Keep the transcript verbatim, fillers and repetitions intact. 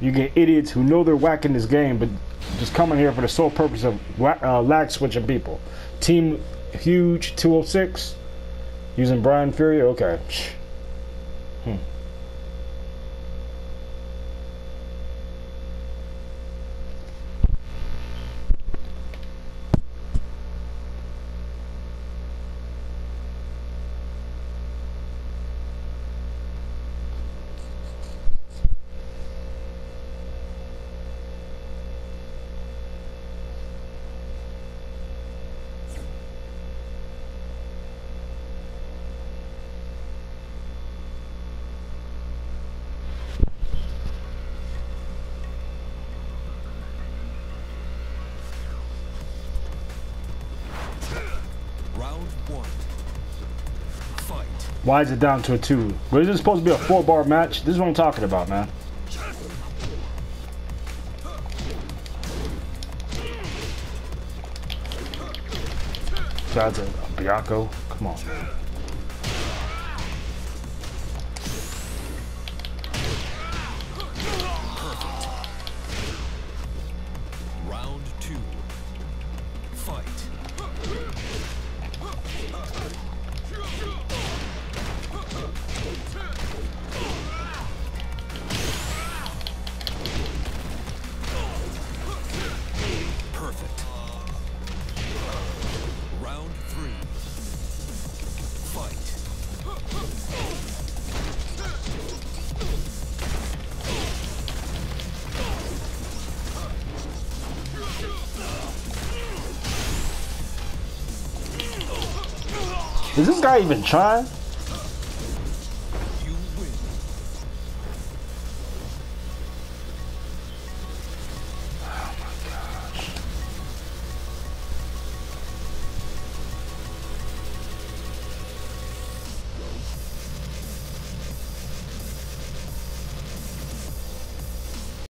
You get idiots who know they're whacking this game, but just coming here for the sole purpose of uh, lag switching people. Team Huge two oh six using Brian Fury. Okay. Hmm. Why is it down to a two? But is this supposed to be a four bar match? This is what I'm talking about, man. That's a, a Bianco. Come on, man. Round two. Fight. Perfect. Round three. Fight. Is this guy even trying?